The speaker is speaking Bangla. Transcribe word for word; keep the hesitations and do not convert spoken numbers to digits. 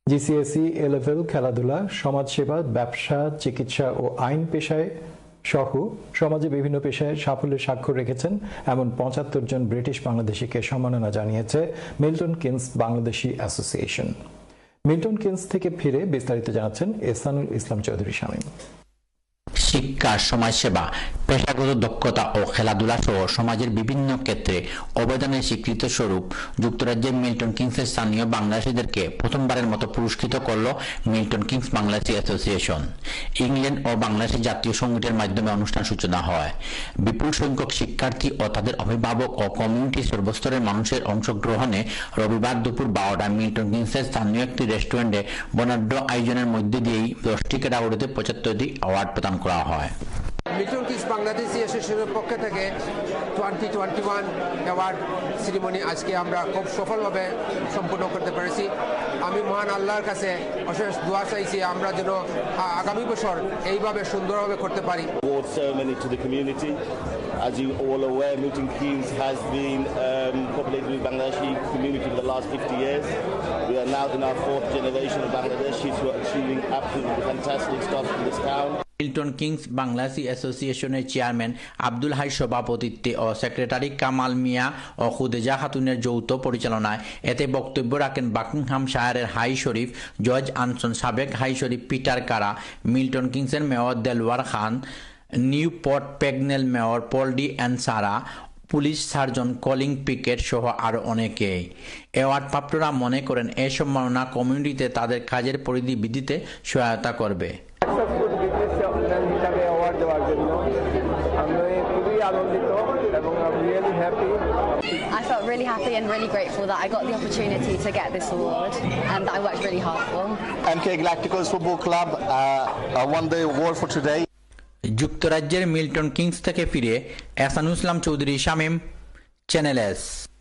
জিসিএসই এ লেভেল, খেলাধুলা, সমাজসেবা, ব্যবসা, চিকিৎসা ও আইন পেশায় সহ সমাজে বিভিন্ন পেশায় সাফল্যের স্বাক্ষর রেখেছেন এমন পঁচাত্তর জন ব্রিটিশ বাংলাদেশিকে সম্মাননা জানিয়েছে Milton Keynes Bangladeshi association. Milton Keynes থেকে ফিরে বিস্তারিত জানাচ্ছেন এহসানুল ইসলাম চৌধুরী শামীম। শিক্ষা, সমাজসেবা, পেশাগত দক্ষতা ও খেলাধুলা সহ সমাজের বিভিন্ন ক্ষেত্রে অবদানের স্বীকৃত স্বরূপ যুক্তরাজ্যের মিল্টন কিংসের স্থানীয় বাংলাদেশিদেরকে প্রথমবারের মতো পুরস্কৃত করল Milton Keynes Bangladeshi association. England ও বাংলাদেশের জাতীয় সংগীতের মাধ্যমে অনুষ্ঠান সূচনা হয়। বিপুল সংখ্যক শিক্ষার্থী ও তাদের অভিভাবক ও কমিউনিটি সর্বস্তরের মানুষের অংশগ্রহণে রবিবার দুপুর বারোটায় মিল্টন কিংসের স্থানীয় একটি রেস্টুরেন্টে বর্ণাঢ্য আয়োজনের মধ্যে দিয়েই দশটি ক্যাটাগরিতে পঁচাত্তরটি অ্যাওয়ার্ড প্রদান করা হয়। মিল্টন কিংস বাংলাদেশি অ্যাসোসিয়েশনের পক্ষ থেকে twenty twenty one award ceremony আজকে আমরা খুব সফলভাবে সম্পূর্ণ করতে পেরেছি। আমি মহান আল্লাহর কাছে অশেষ দোয়া চাইছি আমরা যেন আগামী বছর এইভাবে সুন্দরভাবে করতে পারি। Award ceremony to the community. As you all aware, Milton Keynes has been um, populated with Bangladeshi community for the last fifty years. We are now in our fourth generation of Bangladeshis who are achieving absolutely fantastic stuff in this town. Milton Keynes Bangladeshi অ্যাসোসিয়েশনের চেয়ারম্যান আব্দুল হাই সভাপতিত্বে ও সেক্রেটারি কামাল মিয়া ও খুদেজা খাতুনের যৌথ পরিচালনায় এতে বক্তব্য রাখেন বাকিংহামশায়ারের হাই শরীফ জর্জ আনসন, সাবেক high sheriff Peter Kara, Milton কিংসের mayor Delwar Khan, Newport Pagnell mayor Paul D Ansara, police sergeant Colin Pickett সহ আরও অনেকেই। অ্যাওয়ার্ড প্রাপ্তরা মনে করেন এই সম্মাননা কমিউনিটিতে তাদের কাজের পরিধি বৃদ্ধিতে সহায়তা করবে। হিসাবে অ্যাওয়ার্ড দেওয়ার জন্য আমি খুবই আনন্দিত এবং I'm really happy. I felt really happy and really grateful that I got the opportunity to get this award and that I worked really hard for. M K Galacticos Football Club uh, won the award for today. যুক্তরাজ্যের মিল্টন কিংস থেকে ফিরে এহসানুল ইসলাম চৌধুরী শামীম, চ্যানেল এস।